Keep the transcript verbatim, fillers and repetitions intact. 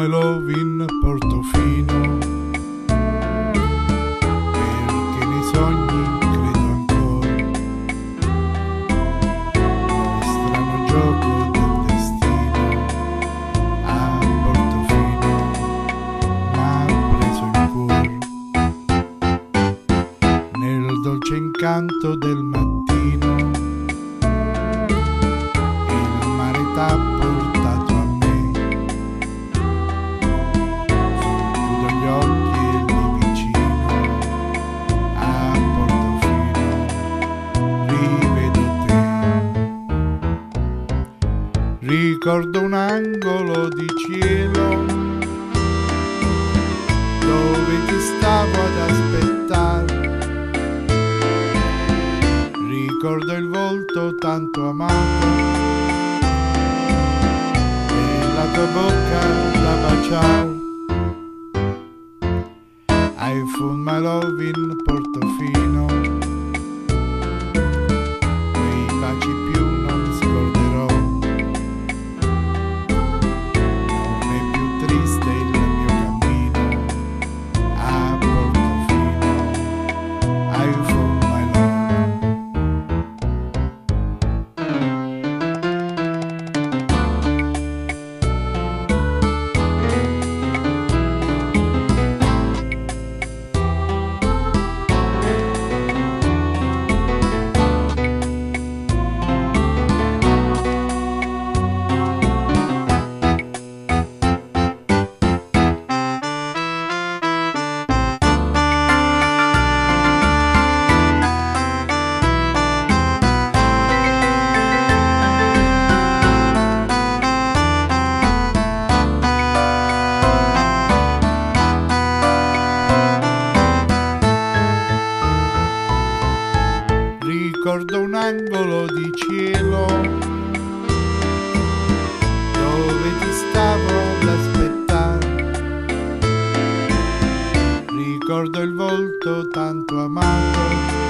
my love in Portofino, perché nei sogni credo ancora, lo strano gioco del destino a Portofino m'ha preso il cuore, nel dolce incanto del mattino il mare t'ha portato a me, chiudo gli occhi e lì vicino a Portofino rivedo te, ricordo un angolo di cielo dove ti stavo ad aspettare, ricordo il volto tanto amato e la tua bocca da baciare. I found my love in Portofino, quei baci più non scorderò, non è più triste il mio cammino a Portofino. I found my love. Ricordo un angolo di cielo dove ti stavo ad aspettare, ricordo il volto tanto amato